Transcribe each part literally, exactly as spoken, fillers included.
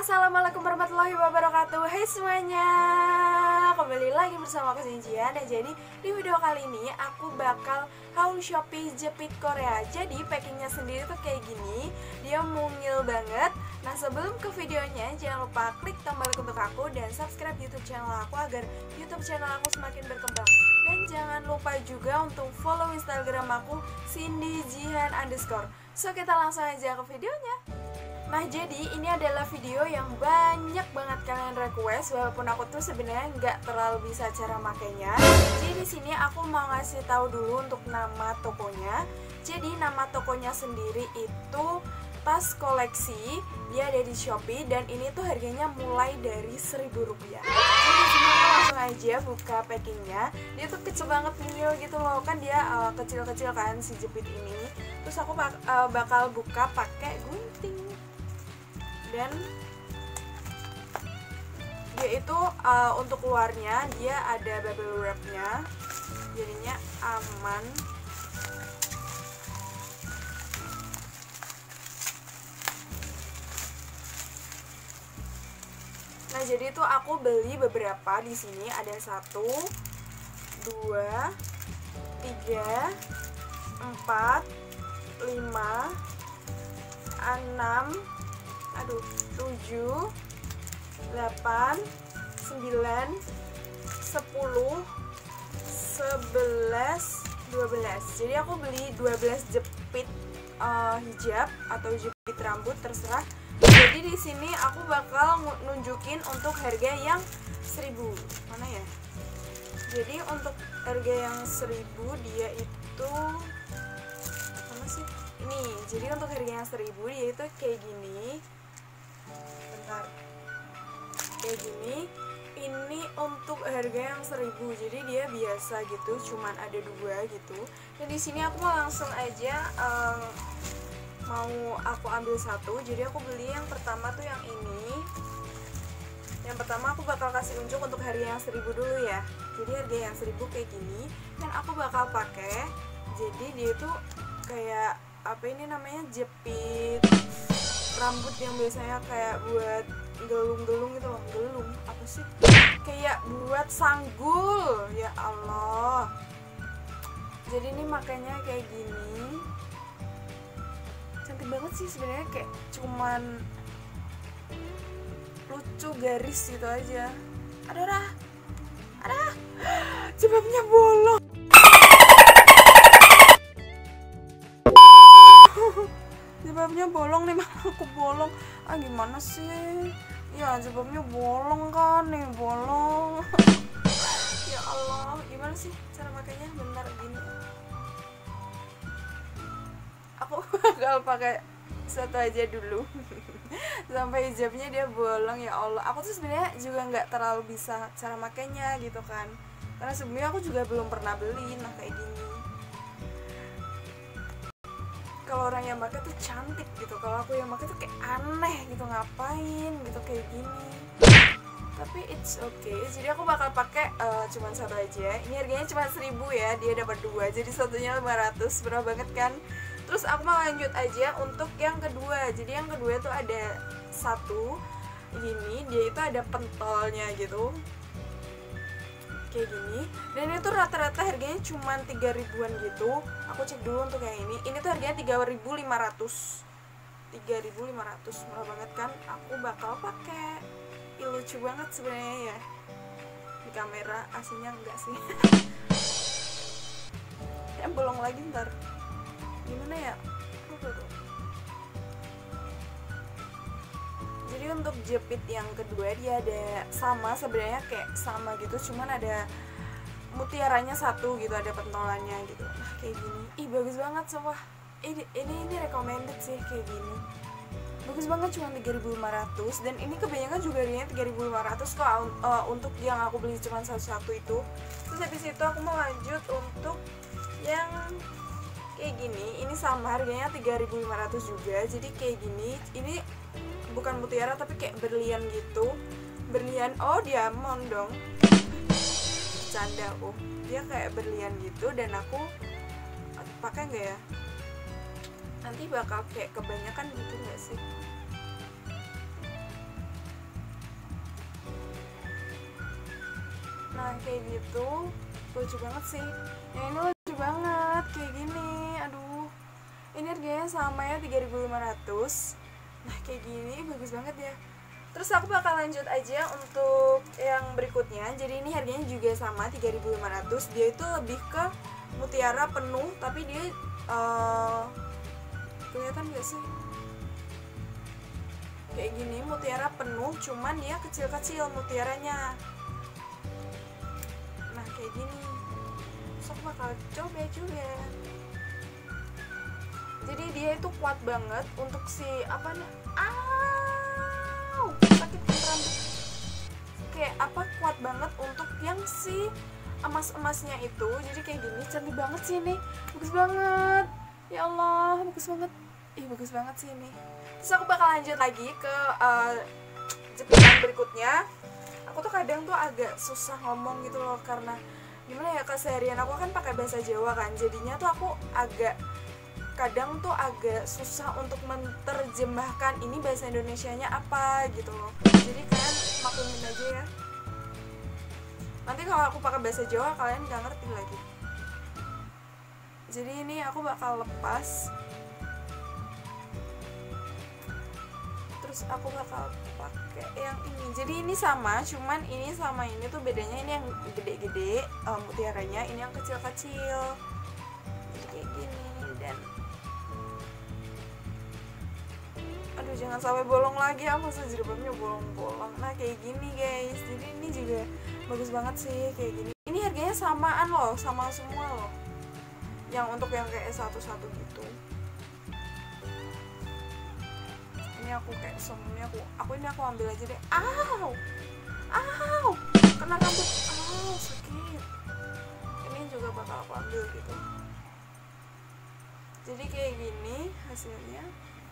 Assalamualaikum warahmatullahi wabarakatuh. Hai semuanya, kembali lagi bersama aku Zinjian. Dan jadi di video kali ini aku bakal haul Shopee jepit Korea. Jadi packingnya sendiri tuh kayak gini, dia mungil banget. Nah sebelum ke videonya jangan lupa klik tombol like untuk aku dan subscribe YouTube channel aku agar YouTube channel aku semakin berkembang. Dan jangan lupa juga untuk follow Instagram aku Cindy Jihan underscore. So kita langsung aja ke videonya. Nah jadi ini adalah video yang banyak banget kalian request, walaupun aku tuh sebenarnya nggak terlalu bisa cara makainya. Jadi di sini aku mau ngasih tahu dulu untuk nama tokonya. Jadi nama tokonya sendiri itu Tas Koleksi, dia ada di Shopee dan ini tuh harganya mulai dari seribu rupiah. Jadi di sini aku langsung aja buka packingnya. Dia tuh kecil banget mungil gitu loh, kan dia uh, kecil-kecil kan si jepit ini. Terus aku bak uh, bakal buka pakai gunting. Dan dia itu uh, untuk luarnya dia ada bubble wrapnya, jadinya aman. Nah jadi itu aku beli beberapa di sini, ada satu, dua, tiga, empat, lima, enam. Aduh, tujuh, delapan, sembilan, sepuluh, sebelas, dua belas. Jadi aku beli dua belas jepit uh, hijab atau jepit rambut terserah. Jadi di sini aku bakal nunjukin untuk harga yang seribu. Mana ya? Jadi untuk harga yang seribu dia itu mana sih? Ini. Jadi untuk harga yang seribu dia itu kayak gini. Bentar, kayak gini. Ini untuk harga yang seribu, jadi dia biasa gitu, cuman ada dua gitu. Dan di sini aku mau langsung aja um, mau aku ambil satu. Jadi aku beli yang pertama tuh yang ini. Yang pertama aku bakal kasih unjuk untuk harga yang seribu dulu ya. Jadi harga yang seribu kayak gini, dan aku bakal pakai. Jadi dia itu kayak apa ini namanya, jepit rambut yang biasanya kayak buat gelung-gelung gitu loh. Gelung apa sih, kayak buat sanggul, ya Allah. Jadi ini makanya kayak gini, cantik banget sih sebenarnya, kayak cuman lucu garis gitu aja. Ada dah, ada jilbabnya bolong. Jilbabnya bolong nih, malah aku bolong. Ah gimana sih? Ya jilbabnya bolong kan nih, bolong. Ya Allah, gimana sih cara makainya? Bentar gini. Aku bakal pakai satu aja dulu. Sampai hijabnya dia bolong, ya Allah. Aku tuh sebenarnya juga nggak terlalu bisa cara makainya gitu kan. Karena sebelumnya aku juga belum pernah beli nah kayak gini. Kalau orang yang pakai tuh cantik gitu, kalau aku yang pakai tuh kayak aneh gitu, ngapain gitu kayak gini. Tapi it's okay. Jadi aku bakal pakai uh, cuman satu aja. Ini harganya cuma seribu ya, dia dapat dua, jadi satunya lima ratus, murah banget kan. Terus aku mau lanjut aja untuk yang kedua. Jadi yang kedua tuh ada satu gini, dia itu ada pentolnya gitu, kayak gini. Dan itu rata-rata harganya cuma tiga ribuan gitu. Aku cek dulu untuk yang ini. Ini tuh harganya tiga ribu lima ratus. tiga ribu lima ratus, murah banget kan? Aku bakal pakai. Ih, lucu banget sebenarnya ya. Di kamera aslinya enggak sih. Ya bolong lagi ntar. Gimana ya? Jadi untuk jepit yang kedua dia ada sama sebenarnya, kayak sama gitu, cuman ada mutiaranya satu gitu, ada pentolannya gitu. Nah kayak gini, ih bagus banget sumpah. Ini ini ini recommended sih kayak gini. Bagus banget, cuma tiga ribu lima ratus, dan ini kebanyakan juga harganya tiga ribu lima ratus kok uh, untuk yang aku beli cuma satu-satu itu. Terus habis itu aku mau lanjut untuk yang kayak gini. Ini sama harganya tiga ribu lima ratus juga. Jadi kayak gini, ini bukan mutiara tapi kayak berlian gitu. Berlian, oh diamond dong. Canda aku. Dia kayak berlian gitu, dan aku pakai nggak ya? nanti bakal kayak kebanyakan gitu nggak sih? Nah kayak gitu, lucu banget sih. Yang ini lucu banget kayak gini. Aduh, ini harganya sama ya tiga ribu lima ratus. Nah kayak gini bagus banget ya. Terus aku bakal lanjut aja untuk yang berikutnya. Jadi ini harganya juga sama tiga ribu lima ratus. Dia itu lebih ke mutiara penuh, tapi dia uh, kelihatan gak sih? Kayak gini, mutiara penuh, cuman dia kecil-kecil mutiaranya. Nah kayak gini. Terus aku bakal coba juga. Jadi dia itu kuat banget untuk si apa nih? Au, sakit kan rambut. Kayak apa, kuat banget untuk yang si emas-emasnya itu. Jadi kayak gini, cantik banget sih ini. Bagus banget. Ya Allah, bagus banget. Ih, bagus banget sih ini. Terus aku bakal lanjut lagi ke uh, jepitan berikutnya. Aku tuh kadang tuh agak susah ngomong gitu loh, karena gimana ya, keseharian aku kan pakai bahasa Jawa kan. Jadinya tuh aku agak kadang tuh agak susah untuk menerjemahkan ini bahasa Indonesianya apa gitu loh. Jadi kalian maklumin aja ya. Nanti kalau aku pakai bahasa Jawa kalian gak ngerti lagi. Jadi ini aku bakal lepas. Terus aku bakal pakai yang ini. Jadi ini sama, cuman ini sama ini tuh bedanya, ini yang gede-gede um, mutiaranya, ini yang kecil-kecil. Jadi kayak gini. Dan aduh, jangan sampai bolong lagi, aku jilbabnya bolong-bolong. Nah kayak gini guys. Jadi ini juga bagus banget sih kayak gini. Ini harganya samaan loh, sama semua loh. Yang untuk yang kayak satu-satu gitu. Ini aku kayak semuanya aku aku ini aku ambil aja deh. Aw, aw, kena rambut. Aw, sakit. Ini juga bakal aku ambil gitu. Jadi kayak gini hasilnya.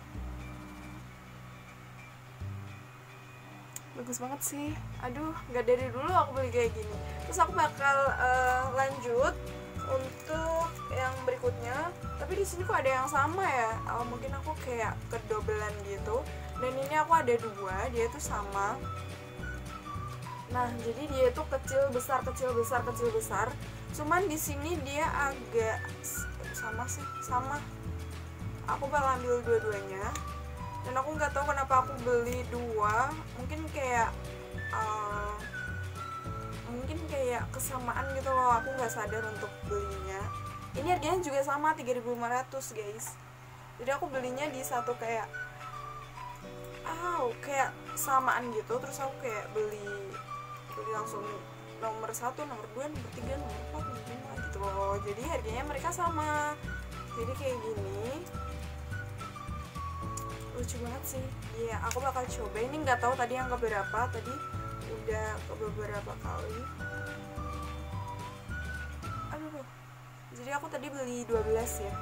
Bagus banget sih. Aduh, nggak dari dulu aku beli kayak gini. Terus aku bakal uh, lanjut untuk yang berikutnya. Tapi di sini kok ada yang sama ya? Oh, mungkin aku kayak kedobelan gitu. Dan ini aku ada dua, dia tuh sama. Nah, jadi dia tuh kecil besar kecil besar kecil besar. Cuman di sini dia agak sama sih, sama. Aku bakal ambil dua-duanya. Dan aku nggak tahu kenapa aku beli dua. Mungkin kayak uh, mungkin kayak kesamaan gitu loh, aku nggak sadar untuk belinya. Ini harganya juga sama tiga ribu lima ratus guys. Jadi aku belinya di satu kayak oh, kayak samaan gitu. Terus aku kayak beli beli langsung nomor satu, nomor dua, nomor tiga, nomor empat, nomor lima gitu loh. Jadi harganya mereka sama. Jadi kayak gini. Lucu banget sih. Iya, aku bakal coba. Ini nggak tahu tadi yang keberapa. Tadi udah ke beberapa kali. Aduh. Jadi aku tadi beli dua belas ya.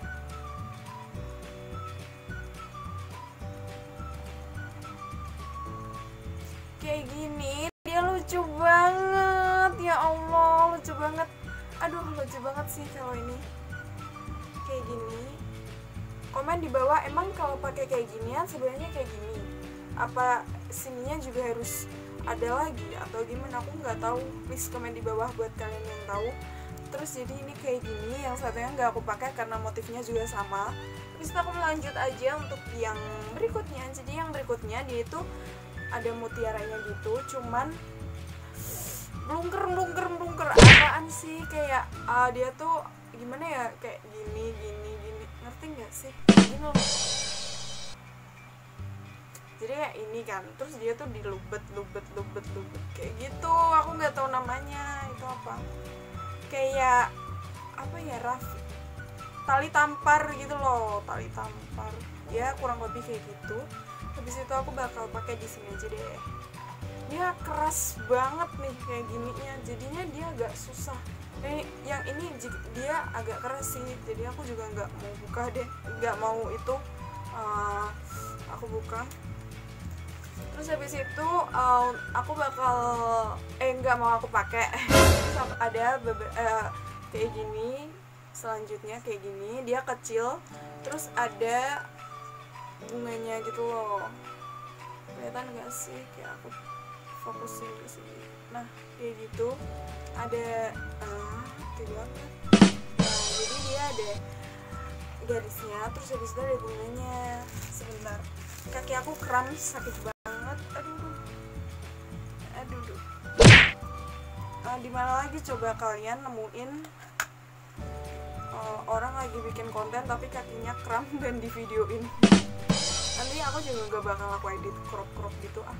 Kayak gini. Dia lucu banget. Ya Allah, lucu banget. Aduh, lucu banget sih kalau ini. Kayak gini. Komen di bawah, emang kalau pakai kayak ginian sebenarnya kayak gini, apa sininya juga harus ada lagi atau gimana, aku nggak tahu. Please komen di bawah buat kalian yang tahu. Terus jadi ini kayak gini, yang satunya nggak aku pakai karena motifnya juga sama. Terus aku lanjut aja untuk yang berikutnya. Jadi yang berikutnya dia itu ada mutiaranya gitu, cuman blungker blungker blungker apaan sih, kayak uh, dia tuh gimana ya, kayak gini gini gini, ngerti nggak sih, gini loh. Jadi kayak ini kan, terus dia tuh dilubet lubet lubet lubet kayak gitu. Aku nggak tahu namanya itu apa, kayak apa ya, raf tali tampar gitu loh, tali tampar ya, kurang lebih kayak gitu. Habis itu aku bakal pakai di sini aja deh. Dia keras banget nih kayak gininya, jadinya dia agak susah. Ini yang ini dia agak keras sih, jadi aku juga nggak mau buka deh, nggak mau itu uh, aku buka. Terus habis itu uh, aku bakal eh nggak mau aku pakai. Terus ada bebe- uh, kayak gini, selanjutnya kayak gini, dia kecil, terus ada bunganya gitu loh, kelihatan nggak sih, kayak aku fokusin di sini. Nah kayak gitu ada ah gede banget. Nah jadi dia ada garisnya, terus habis itu ada bunganya. Sebentar, kaki aku kram sakit banget. Aduh aduh nah, dimana lagi coba kalian nemuin uh, orang lagi bikin konten tapi kakinya kram dan di videoin. Nanti aku juga gak bakal aku edit crop-crop gitu ah.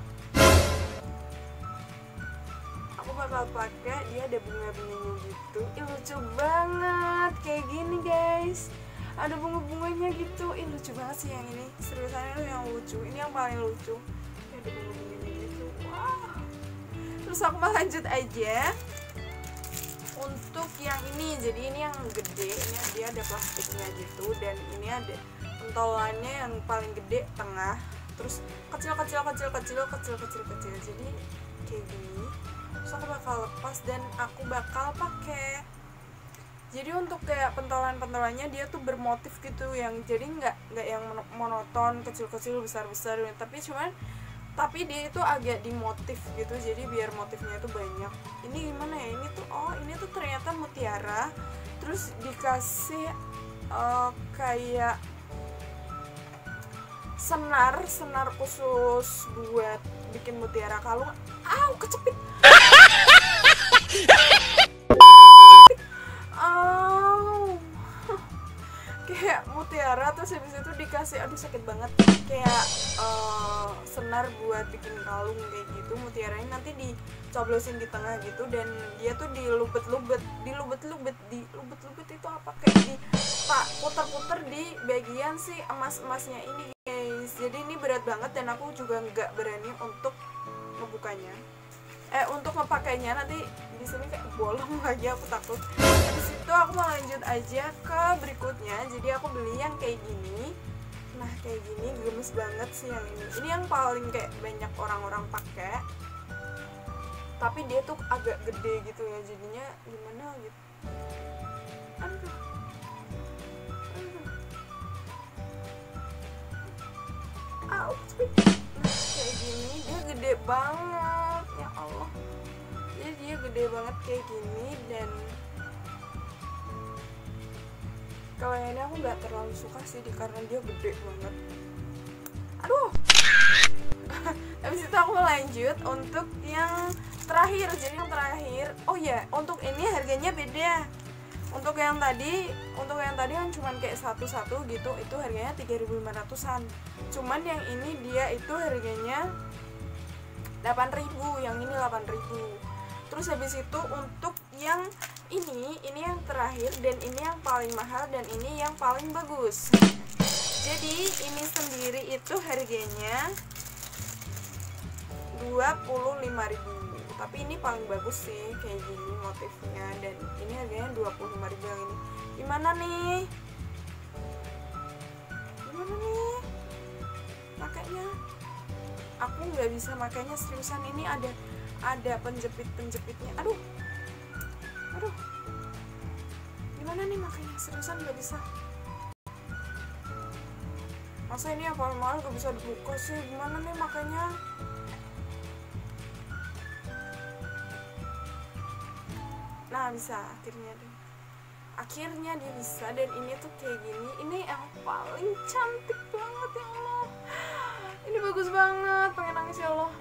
Aku bakal pakai dia ada bunga-bunganya gitu. Ih lucu banget kayak gini guys. Ada bunga-bunganya gitu. Ih lucu banget sih yang ini. Seriusan itu yang lucu. Ini yang paling lucu. Ini ada bunga-bunganya gitu. Wah. Terus aku mau lanjut aja untuk yang ini. Jadi ini yang gede. Ini dia ada plastiknya gitu dan ini ada pentolannya yang paling gede tengah, terus kecil kecil kecil kecil kecil kecil kecil jadi kayak gini. Terus aku bakal lepas dan aku bakal pakai. Jadi untuk kayak pentolan-pentolannya dia tuh bermotif gitu, yang jadi nggak nggak yang monoton kecil-kecil besar-besar, tapi cuman tapi dia itu agak dimotif gitu, jadi biar motifnya itu banyak. Ini gimana ya, ini tuh oh ini tuh ternyata mutiara, terus dikasih uh, kayak senar senar khusus buat bikin mutiara kalung. Au kecepit. Au. Kayak mutiara terus habis itu dikasih, aduh sakit banget, kayak uh, senar buat bikin kalung kayak gitu. Mutiaranya nanti dicoblosin di tengah gitu dan dia tuh dilubet-lubet dilubet-lubet dilubet-lubet itu apa, kayak di pak puter-puter di bagian si emas-emasnya ini guys. Jadi ini berat banget dan aku juga nggak berani untuk ngebukanya, eh untuk ngepakainya. Nanti di sini kayak bolong lagi, aku takut. Habis itu aku mau lanjut aja ke berikutnya. Jadi aku beli yang kayak gini. Nah kayak gini gemes banget sih yang ini. Ini yang paling kayak banyak orang-orang pakai. Tapi dia tuh agak gede gitu ya, jadinya gimana gitu. Aduh. Aduh. Nah kayak gini dia gede banget ya Allah. Jadi dia gede banget kayak gini dan kalau ini aku nggak terlalu suka sih karena dia gede banget. Aduh. Habis itu aku lanjut untuk yang terakhir. Jadi yang terakhir, oh ya, untuk ini harganya beda. Untuk yang tadi, untuk yang tadi kan cuman kayak satu-satu gitu, itu harganya tiga ribu lima ratusan. Cuman yang ini dia itu harganya delapan ribu, yang ini delapan ribu. Terus habis itu untuk yang ini, ini yang terakhir dan ini yang paling mahal dan ini yang paling bagus. Jadi ini sendiri itu harganya dua puluh lima ribu. Tapi ini paling bagus sih kayak gini motifnya, dan ini harganya dua puluh lima ribu yang ini. Gimana nih? Gimana nih? Makanya aku nggak bisa makanya seriusan, ini ada ada penjepit-penjepitnya. Aduh. Aduh. Gimana nih makanya seriusan nggak bisa. Masa ini yang paling mahal gak bisa dibuka sih? Gimana nih makanya? Nah bisa, akhirnya deh akhirnya dia bisa. Dan ini tuh kayak gini, ini yang paling cantik banget ya Allah, ini bagus banget, pengen nangis ya Allah.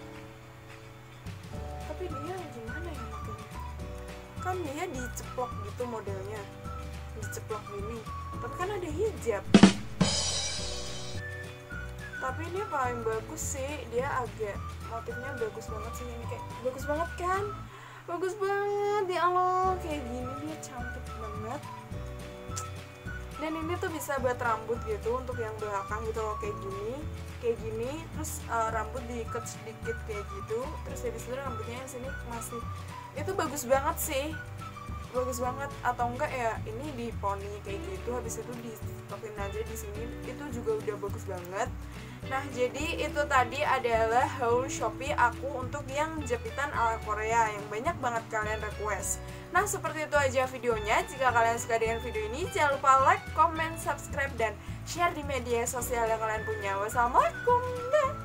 Tapi dia gimana ya makanya, kan dia diceplok gitu modelnya, diceplok gini, tapi kan ada hijab. Tapi ini paling bagus sih, dia agak motifnya bagus banget sih, ini kayak bagus banget kan, bagus banget ya Allah, kayak gini dia cantik banget. Dan ini tuh bisa buat rambut gitu, untuk yang belakang gitu loh, kayak gini kayak gini terus uh, rambut diikat sedikit kayak gitu, terus habis itu rambutnya yang sini masih, itu bagus banget sih, bagus banget. Atau enggak ya ini di poni kayak gitu, habis itu ditokin aja di sini, itu juga udah bagus banget. Nah jadi itu tadi adalah haul Shopee aku untuk yang jepitan ala Korea yang banyak banget kalian request. Nah seperti itu aja videonya. Jika kalian suka dengan video ini, jangan lupa like, comment, subscribe, dan share di media sosial yang kalian punya. Wassalamualaikum.